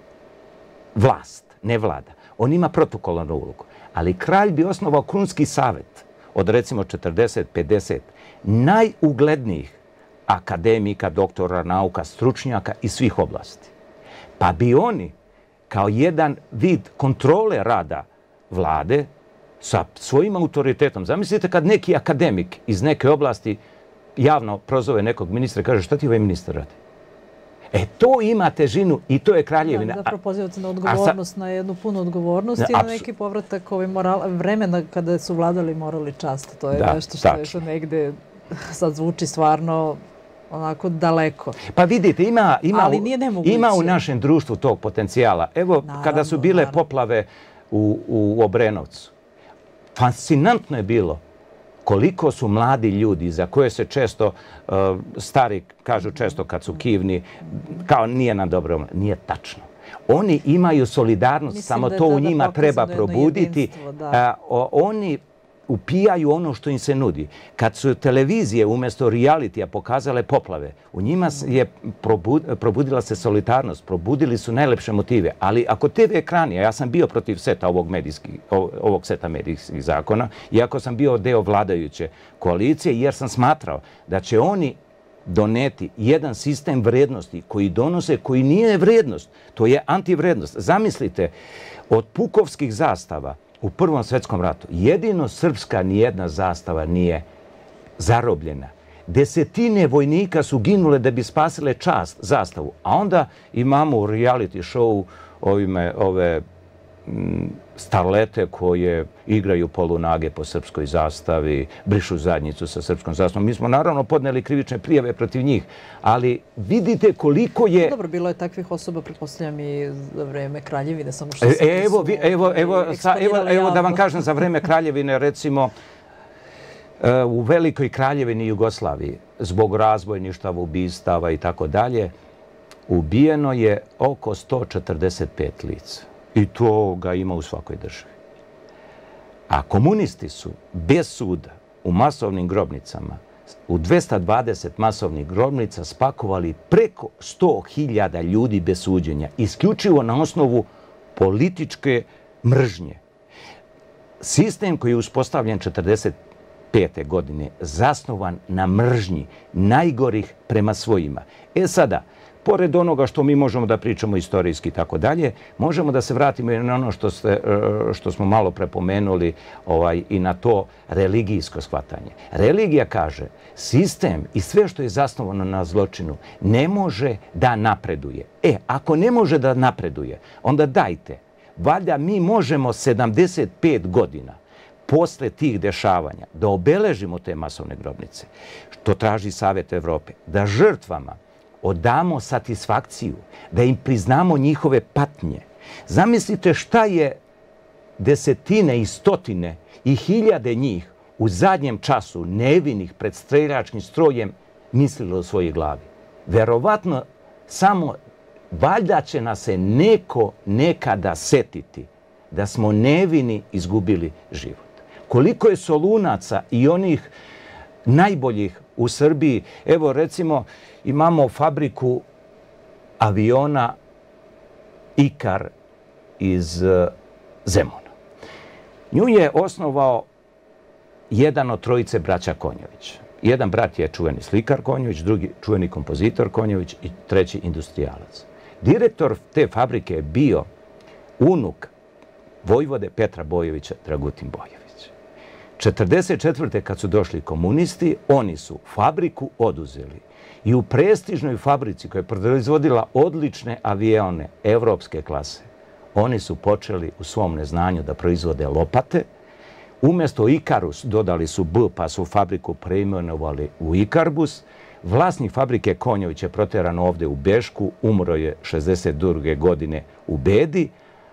vlast, ne vlada. On ima protokolarnu ulogu. Ali kralj bi osnovao krunski savjet od recimo četrdeset pedeset najuglednijih akademika, doktora nauka, stručnjaka iz svih oblasti. Pa bi oni kao jedan vid kontrole rada vlade sa svojim autoritetom. Zamislite kad neki akademik iz neke oblasti javno prozove nekog ministra i kaže šta ti ovaj ministar radi? E, to ima težinu i to je kraljevina. Da, zapravo pozivate na odgovornost, na jednu punu odgovornost i na neki povratak vremena kada su vladali morali čast. To je nešto što je negde sad zvuči stvarno onako daleko. Pa vidite, ima, ima, ima u našem društvu tog potencijala. Evo, naravno, kada su bile naravno. poplave u, u Obrenovcu, fascinantno je bilo koliko su mladi ljudi za koje se često, uh, stari kažu često kad su kivni, kao nije nam dobro, nije tačno. Oni imaju solidarnost, mislim samo to u njima treba probuditi. Da. Uh, oni upijaju ono što im se nudi. Kad su televizije umjesto realitija pokazale poplave, u njima je probudila se solidarnost, probudili su najlepše motive. Ali ako te ve ekrani, a ja sam bio protiv seta ovog, medijski, ovog seta medijskih zakona, iako sam bio deo vladajuće koalicije, jer sam smatrao da će oni doneti jedan sistem vrednosti koji donose, koji nije vrednost, to je antivrednost. Zamislite, od pukovskih zastava u Prvom svjetskom ratu jedino srpska nijedna zastava nije zarobljena. Desetine vojnika su ginule da bi spasile čast zastavu. A onda imamo u reality show ovime, ove m, starlete koje igraju polunage po srpskoj zastavi, brišu zadnjicu sa srpskom zastavom. Mi smo naravno podneli krivične prijave protiv njih, ali vidite koliko je... Dobro, bilo je takvih osoba, pretpostavljam i za vreme Kraljevine, samo što se e, evo, evo, evo, sa, evo, evo da vam kažem, za vreme Kraljevine, recimo, u Velikoj Kraljevini Jugoslaviji, zbog razbojništava, ubistava i tako dalje, ubijeno je oko sto četrdeset pet lica. I to ga ima u svakoj državi. A komunisti su bez suda u masovnim grobnicama, u dvesta dvadeset masovnih grobnica spakovali preko sto hiljada ljudi bez suđenja, isključivo na osnovu političke mržnje. Sistem koji je uspostavljen četrdeset pete godine, zasnovan na mržnji najgorih prema svojima. E sada, pored onoga što mi možemo da pričamo istorijski i tako dalje, možemo da se vratimo i na ono što, ste, što smo malo prepomenuli ovaj, i na to religijsko shvatanje. Religija kaže, sistem i sve što je zasnovano na zločinu ne može da napreduje. E, ako ne može da napreduje, onda dajte, valjda mi možemo sedamdeset pet godina posle tih dešavanja da obeležimo te masovne grobnice, što traži Savjet Evrope, da žrtvama odamo satisfakciju, da im priznamo njihove patnje. Zamislite šta je desetine i stotine i hiljade njih u zadnjem času nevinih pred streljačkim strojem mislilo o svojoj glavi. Verovatno samo valjda će nas se neko nekada setiti da smo nevini izgubili život. Koliko je Solunaca i onih najboljih u Srbiji. Evo recimo imamo fabriku aviona Ikar iz Zemuna. Nju je osnovao jedan od trojice braća Konjović. Jedan brat je čuveni slikar Konjović, drugi čuveni kompozitor Konjović i treći industrijalac. Direktor te fabrike je bio unuk vojvode Petra Bojovića, Dragutin Bojović. četrdeset četvrte kad su došli komunisti, oni su fabriku oduzeli i u prestižnoj fabrici koja je proizvodila odlične avione evropske klase, oni su počeli u svom neznanju da proizvode lopate. Umjesto Ikarus dodali su B, pa su fabriku preimenovali u Ikarbus. Vlasnik fabrike Konjović je proteran ovdje u Bešku, umro je šezdeset druge godine u bedi,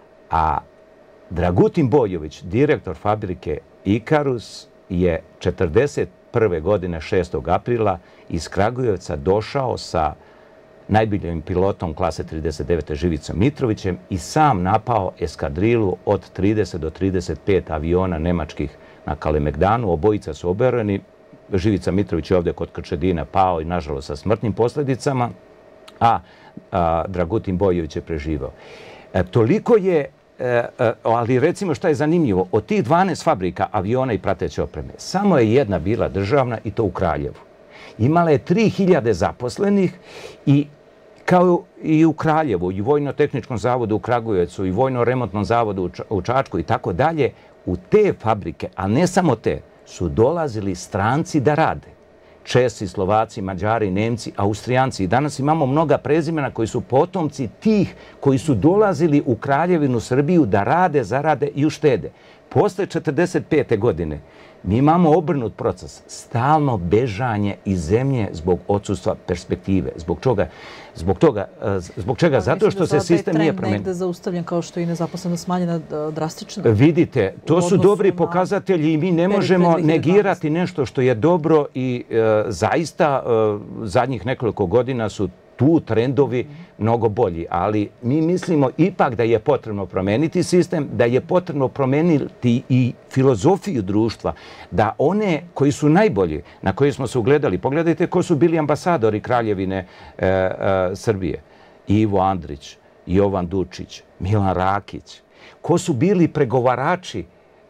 a Dragutin Bojović, direktor fabrike Ikarus, je četrdeset prve godine šestog aprila iz Kragujevca došao sa najboljim pilotom klase trideset devet Živicom Mitrovićem i sam napao eskadrilu od trideset do trideset pet aviona nemačkih na Kalemegdanu. Obojica su oboreni. Živica Mitrović je ovdje kod Krčedina pao i nažalost sa smrtnim posljedicama, a, a Dragutin Bojović je preživao. E, toliko je, e, e, ali recimo šta je zanimljivo, od tih dvanaest fabrika aviona i prateće opreme, samo je jedna bila državna i to u Kraljevu. Imala je tri hiljade zaposlenih i kao i u Kraljevu, i Vojno-tehničkom zavodu u Kragujevcu, i Vojno-remontnom zavodu u Čačku i tako dalje, u te fabrike, a ne samo te, su dolazili stranci da rade. Česi, Slovaci, Mađari, Nemci, Austrijanci. I danas imamo mnoga prezimena koji su potomci tih koji su dolazili u Kraljevinu Srbiju da rade, zarade i uštede. Posle četrdeset pete godine mi imamo obrnut proces, stalno bežanje iz zemlje zbog odsustva perspektive. Zbog čega? Zbog toga, zbog čega? Zato što se sistem nije promenio. Mislim da je trend negde zaustavljen kao što i nezaposlenost smanjena drastično. Vidite, to su dobri pokazatelji i mi ne možemo negirati nešto što je dobro i zaista zadnjih nekoliko godina su tu trendovi mnogo bolji, ali mi mislimo ipak da je potrebno promeniti sistem, da je potrebno promeniti i filozofiju društva, da one koji su najbolji, na koje smo se ugledali, pogledajte ko su bili ambasadori Kraljevine e, e, Srbije, Ivo Andrić, Jovan Dučić, Milan Rakić, ko su bili pregovarači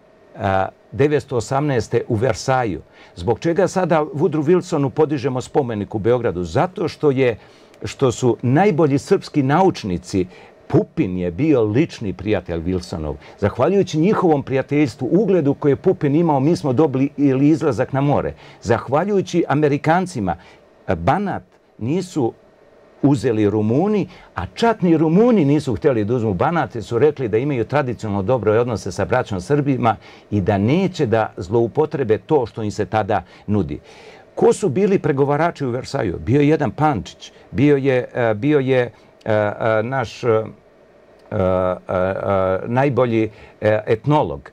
e, devetsto osamnaeste. u Versaju. Zbog čega sada Woodrow Wilsonu podižemo spomenik u Beogradu? Zato što je što su najbolji srpski naučnici, Pupin je bio lični prijatelj Wilsonov. Zahvaljujući njihovom prijateljstvu, ugledu koje je Pupin imao, mi smo dobili ili izlazak na more. Zahvaljujući Amerikancima, Banat nisu uzeli Rumuni, a čak ni Rumuni nisu htjeli da uzmu Banat, jer su rekli da imaju tradicionalno dobre odnose sa braćom Srbima i da neće da zloupotrebe to što im se tada nudi. Ko su bili pregovarači u Versaju? Bio je jedan Pančić, bio je, bio je naš najbolji etnolog.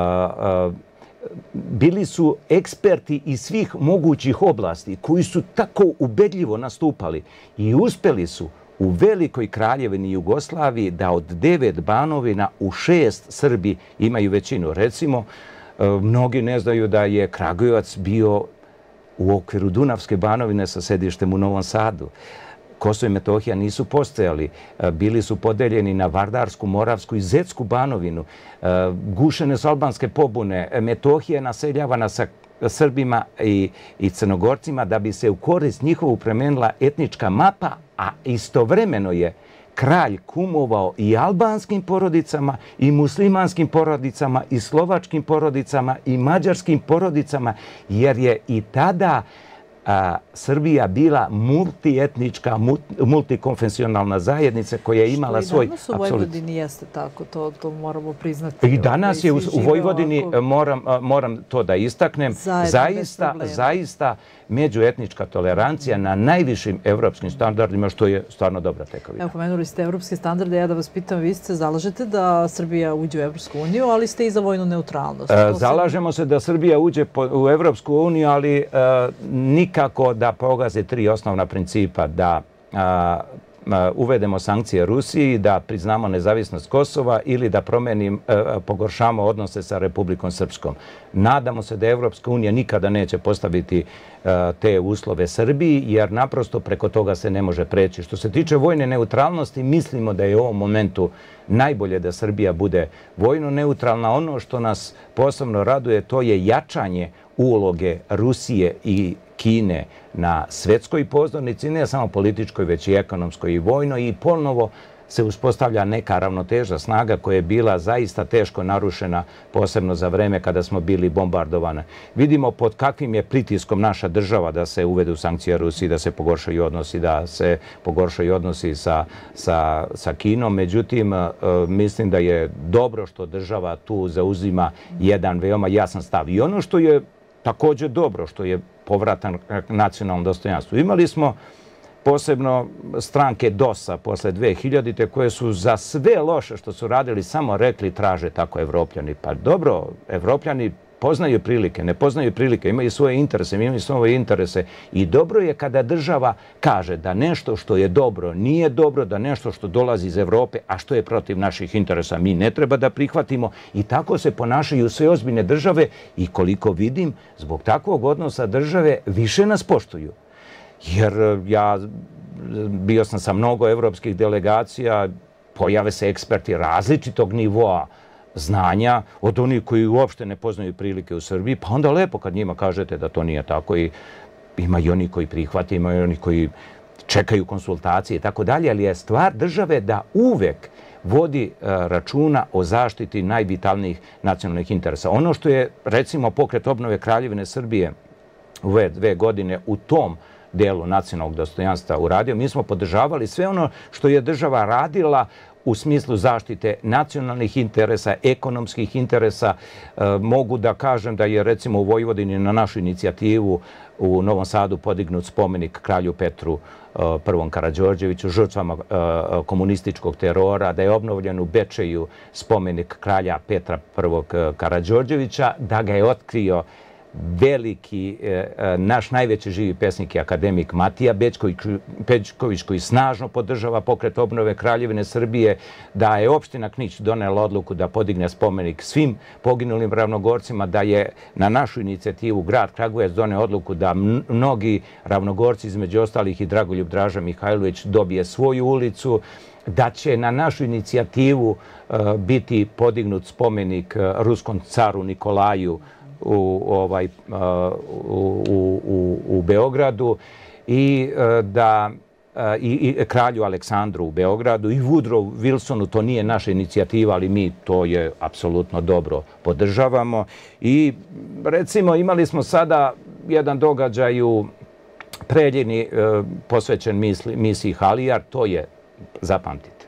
Bili su eksperti iz svih mogućih oblasti koji su tako ubedljivo nastupali i uspeli su u Velikoj Kraljevini Jugoslaviji da od devet banovina u šest Srbi imaju većinu. Recimo, mnogi ne znaju da je Kragujevac bio u okviru Dunavske banovine sa sedištem u Novom Sadu. Kosovo i Metohija nisu postojali. Bili su podeljeni na Vardarsku, Moravsku i Zetsku banovinu. Gušene su albanske pobune. Metohija je naseljavana sa Srbima i, i Crnogorcima da bi se u korist njihovu premenila etnička mapa, a istovremeno je kralj kumovao i albanskim porodicama, i muslimanskim porodicama, i slovačkim porodicama, i mađarskim porodicama, jer je i tada Srbija bila multietnička, multikonfesionalna zajednica koja je imala svoj... Što i danas u Vojvodini jeste tako, to moramo priznati. I danas je u Vojvodini, moram to da istaknem, zaista međuetnička tolerancija na najvišim evropskim standardima, što je stvarno dobra tekovina. Evo, pomenuli ste evropske standarde, ja da vas pitam, vi se zalažete da Srbija uđe u Evropsku uniju, ali ste i za vojnu neutralnost. Zalažemo se da Srbija uđe u Evropsku uniju, ali nikako da pogaze tri osnovna principa, da uvedemo sankcije Rusiji, da priznamo nezavisnost Kosova ili da promenim, pogoršamo odnose sa Republikom Srpskom. Nadamo se da Evropska unija nikada neće postaviti te uslove Srbiji, jer naprosto preko toga se ne može preći. Što se tiče vojne neutralnosti, mislimo da je u ovom momentu najbolje da Srbija bude vojno neutralna. Ono što nas posebno raduje, to je jačanje uloge Rusije i Kine na svetskoj pozornici, ne samo političkoj, već i ekonomskoj i vojnoj, i ponovo se uspostavlja neka ravnoteža snaga koja je bila zaista teško narušena, posebno za vreme kada smo bili bombardovani. Vidimo pod kakvim je pritiskom naša država da se uvedu sankcije Rusiji, da se pogoršaju odnosi, da se pogoršaju odnosi sa, sa, sa Kinom. Međutim, mislim da je dobro što država tu zauzima jedan veoma jasan stav. I ono što je također dobro, što je povratan nacionalnom dostojanstvu. Imali smo posebno stranke DOS-a posle dve hiljadite koje su za sve loše što su radili samo rekli traže tako Evropljani. Pa dobro, Evropljani poznaju prilike, ne poznaju prilike, imaju svoje interese, imaju svoje interese i dobro je kada država kaže da nešto što je dobro nije dobro, da nešto što dolazi iz Evrope, a što je protiv naših interesa, mi ne treba da prihvatimo, i tako se ponašaju sve ozbiljne države i koliko vidim, zbog takvog odnosa države više nas poštuju. Jer ja bio sam sa mnogo evropskih delegacija, pojave se eksperti različitog nivoa znanja od onih koji uopšte ne poznaju prilike u Srbiji, pa onda lepo kad njima kažete da to nije tako, i ima i oni koji prihvate, ima i oni koji čekaju konsultacije i tako dalje, ali je stvar države da uvek vodi računa o zaštiti najvitalnijih nacionalnih interesa. Ono što je, recimo, Pokret obnove Kraljevine Srbije u ove dve godine u tom delu nacionalnog dostojanstva uradio, mi smo podržavali sve ono što je država radila u smislu zaštite nacionalnih interesa, ekonomskih interesa. Mogu da kažem da je, recimo, u Vojvodini na našu inicijativu u Novom Sadu podignut spomenik kralju Petru Prvom Karađorđeviću, žrtvama komunističkog terora, da je obnovljen u Bečeju spomenik kralja Petra Prvog Karađorđevića, da ga je otkrio veliki, naš najveći živi pesnik je akademik Matija Bećković, koji snažno podržava Pokret obnove Kraljevine Srbije, da je opština Knić donela odluku da podigne spomenik svim poginulim ravnogorcima, da je na našu inicijativu grad Kragujevac doneo odluku da mnogi ravnogorci, između ostalih i Dragoljub Draža Mihajlović, dobije svoju ulicu, da će na našu inicijativu biti podignut spomenik ruskom caru Nikolaju u, ovaj, u, u, u Beogradu, i da i, i kralju Aleksandru u Beogradu i Woodrow Wilsonu. To nije naša inicijativa, ali mi to je apsolutno dobro podržavamo. I recimo imali smo sada jedan događaj u Preljini posvećen misli, misiji Halijar. To je, zapamtite,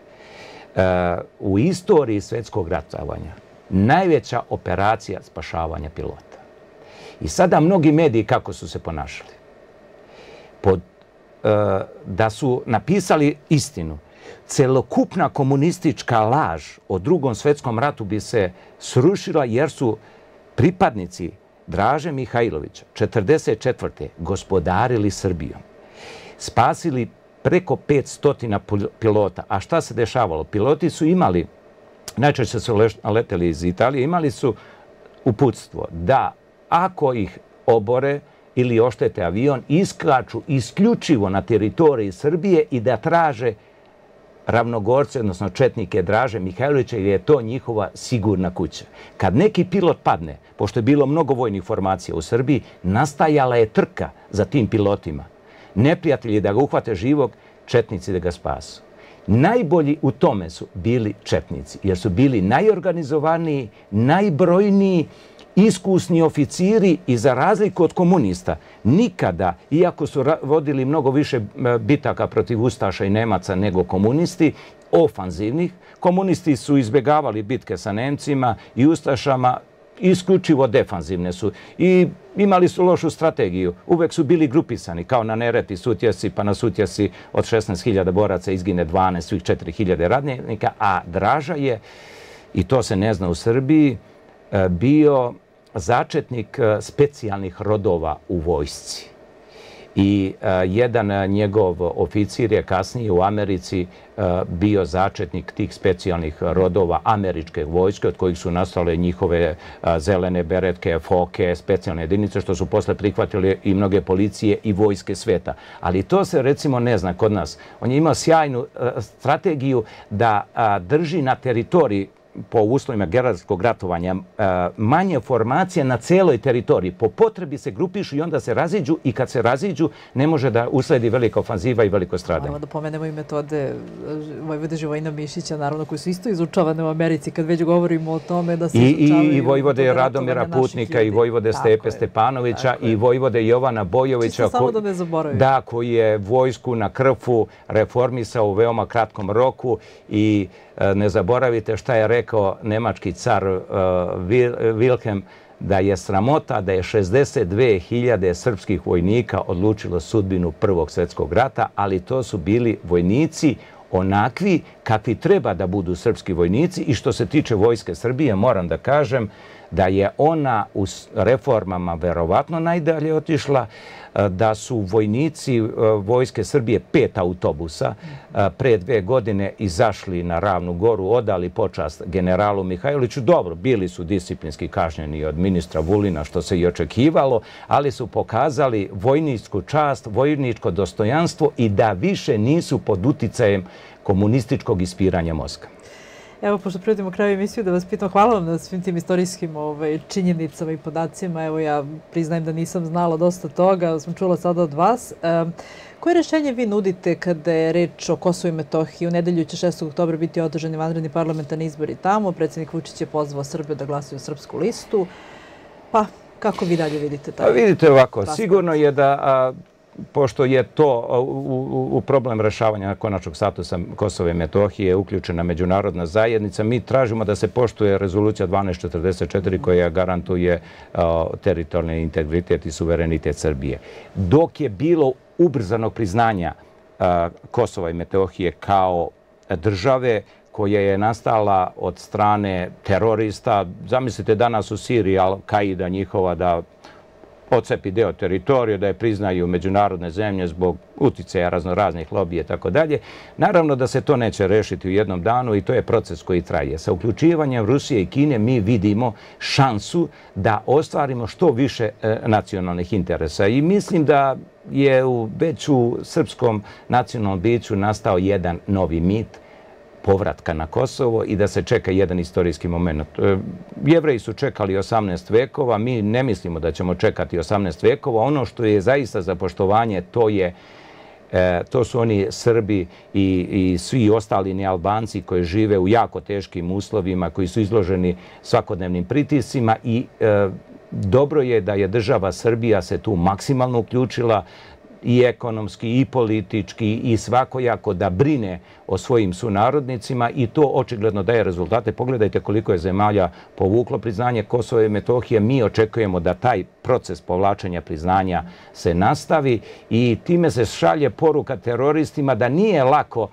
u istoriji svetskog ratovanja najveća operacija spašavanja pilota. I sada mnogi mediji kako su se ponašali? Pod, e, da su napisali istinu, celokupna komunistička laž o Drugom svetskom ratu bi se srušila jer su pripadnici Draže Mihajlovića četrdeset četvrte gospodarili Srbijom. Spasili preko petsto pilota. A šta se dešavalo? Piloti su imali, najčešće su leteli iz Italije, imali su uputstvo da ako ih obore ili oštete avion, iskaču isključivo na teritoriji Srbije i da traže ravnogorce, odnosno četnike Draže Mihajlovića, jer je to njihova sigurna kuća. Kad neki pilot padne, pošto je bilo mnogo vojnih formacija u Srbiji, nastajala je trka za tim pilotima. Neprijatelji da ga uhvate živog, četnici da ga spasu. Najbolji u tome su bili četnici, jer su bili najorganizovaniji, najbrojniji iskusni oficiri i za razliku od komunista nikada, iako su vodili mnogo više bitaka protiv Ustaša i Nemaca nego komunisti, ofanzivnih, komunisti su izbjegavali bitke sa Nemcima i Ustašama, isključivo defanzivne su i imali su lošu strategiju. Uvek su bili grupisani, kao na Neretvi Sutjesci, pa na Sutjesci od šesnaest hiljada boraca izgine dvanaest, svih četiri hiljade radnika, a Draža je, i to se ne zna u Srbiji, bio začetnik specijalnih rodova u vojsci. I jedan njegov oficir je kasnije u Americi bio začetnik tih specijalnih rodova američke vojske, od kojih su nastale njihove zelene beretke, foke, specijalne jedinice, što su posle prihvatili i mnoge policije i vojske sveta. Ali to se recimo ne zna kod nas. On je imao sjajnu strategiju da drži na teritoriji, po uslovima gerilskog ratovanja, manje formacije na celoj teritoriji. Po potrebi se grupišu i onda se raziđu i kad se raziđu ne može da usledi velika ofanziva i veliko stradanje. Moramo da pomenemo i metode Vojvode Živojina Mišića, naravno, koji su isto izučavane u Americi, kad već govorimo o tome da se izučavaju... I Vojvode Radomira Putnika, i Vojvode Stepe Stepanovića, i Vojvode Jovana Bojovića, da, koji je vojsku na Krfu reformisao u veoma kratkom roku. I ne zaboravite šta je rekao nemački car Wilhelm, da je sramota da je šezdeset dve hiljade srpskih vojnika odlučilo sudbinu Prvog svjetskog rata, ali to su bili vojnici onakvi kakvi treba da budu srpski vojnici. I što se tiče Vojske Srbije, moram da kažem da je ona u reformama verovatno najdalje otišla, da su vojnici Vojske Srbije pet autobusa pre dve godine izašli na Ravnu Goru, odali počast generalu Mihajloviću. Dobro, bili su disciplinski kažnjeni od ministra Vulina, što se i očekivalo, ali su pokazali vojničku čast, vojničko dostojanstvo i da više nisu pod uticajem komunističkog ispiranja mozga. Evo, pošto privodimo kraju emisiju, da vas pitam, hvala vam na svim tim istorijskim činjenicama i podacima. Evo, ja priznajem da nisam znala dosta toga, sam čula sada od vas. Koje rješenje vi nudite kada je reč o Kosovu i Metohiji? U nedelju će šestog oktobra biti održani vanredni parlamentarni izbori tamo. Predsjednik Vučić je pozvao Srbe da glasaju Srpsku listu. Pa, kako vi dalje vidite taj? Vidite ovako, sigurno je da... Pošto je to u problem rešavanja konačnog statusa Kosova i Metohije uključena međunarodna zajednica, mi tražimo da se poštuje rezolucija dvanaest četrdeset četiri koja garantuje teritorijalni integritet i suverenitet Srbije. Dok je bilo ubrzanog priznanja Kosova i Metohije kao države koja je nastala od strane terorista, zamislite danas u Siriji Al-Kaida njihova da odcepi deo teritorije, da je priznaju međunarodne zemlje zbog uticaja raznoraznih lobija i tako dalje. Naravno da se to neće rešiti u jednom danu i to je proces koji traje. Sa uključivanjem Rusije i Kine mi vidimo šansu da ostvarimo što više nacionalnih interesa. I mislim da je već u srpskom nacionalnom biću nastao jedan novi mit povratka na Kosovo i da se čeka jedan istorijski moment. Jevreji su čekali osamnaest vekova, mi ne mislimo da ćemo čekati osamnaest vekova. Ono što je zaista za poštovanje, to je to su oni Srbi i svi ostali nealbanci koji žive u jako teškim uslovima, koji su izloženi svakodnevnim pritiscima i dobro je da je država Srbija se tu maksimalno uključila i ekonomski, i politički, i svakojako da brine o svojim sunarodnicima i to očigledno daje rezultate. Pogledajte koliko je zemalja povuklo priznanje Kosova i Metohije. Mi očekujemo da taj proces povlačenja priznanja se nastavi i time se šalje poruka teroristima da nije lako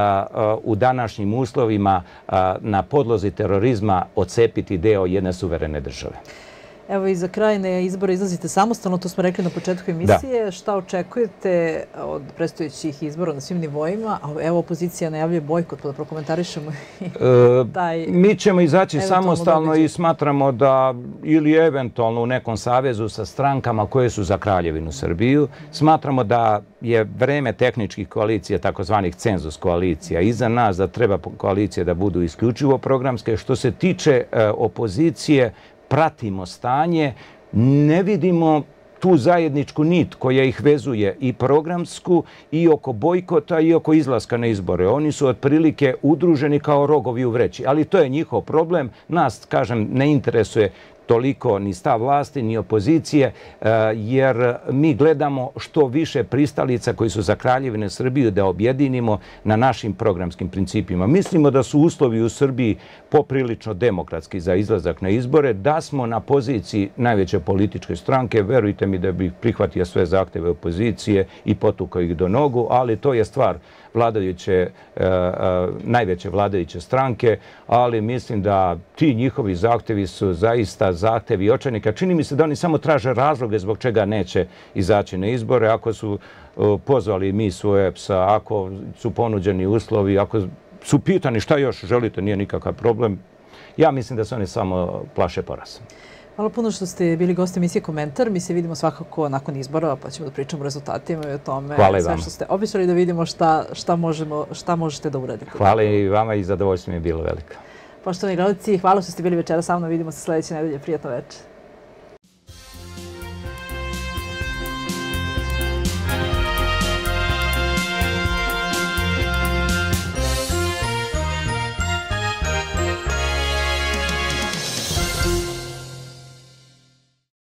u današnjim uslovima na podlozi terorizma odcepiti deo jedne suverene države. Evo i za kraj na izbore izlazite samostalno, to smo rekli na početku emisije. Šta očekujete od predstojećih izbora na svim nivoima? Evo opozicija najavljuje bojkot, pa da prokomentarišemo taj... Mi ćemo izaći samostalno i smatramo da ili eventualno u nekom savezu sa strankama koje su za Kraljevinu Srbiju. Smatramo da je vreme tehničkih koalicija, takozvanih cenzus koalicija, iza nas, da treba koalicije da budu isključivo programske. Što se tiče opozicije, pratimo stanje, ne vidimo tu zajedničku nit koja ih vezuje i programsku i oko bojkota i oko izlaska na izbore. Oni su otprilike udruženi kao rogovi u vreći, ali to je njihov problem. Nas, kažem, ne interesuje toliko ni stav vlasti, ni opozicije, jer mi gledamo što više pristalica koji su za Kraljevinu Srbiju da objedinimo na našim programskim principima. Mislimo da su uslovi u Srbiji poprilično demokratski za izlazak na izbore, da smo na poziciji najveće političke stranke. Verujte mi da bih prihvatio sve zahteve opozicije i potukao ih do nogu, ali to je stvar vladajuće, najveće vladajuće stranke, ali mislim da ti njihovi zahtevi su zaista zahtevi očajnika. Čini mi se da oni samo traže razloge zbog čega neće izaći na izbore. Ako su pozvali mis u E P S-a, ako su ponuđeni uslovi, ako su pitani šta još želite, nije nikakav problem. Ja mislim da se oni samo plaše poraza. Hvala puno što ste bili gosti emisije Komentar. Mi se vidimo svakako nakon izbora, pa ćemo da pričamo o rezultatima i o tome sve što ste običali, da vidimo šta možete da uradite. Hvala i vama i zadovoljstvo mi je bilo veliko. Poštovani gledalci, hvala što ste bili večera sa mnom. Vidimo se sljedeće nedelje. Prijatno večer.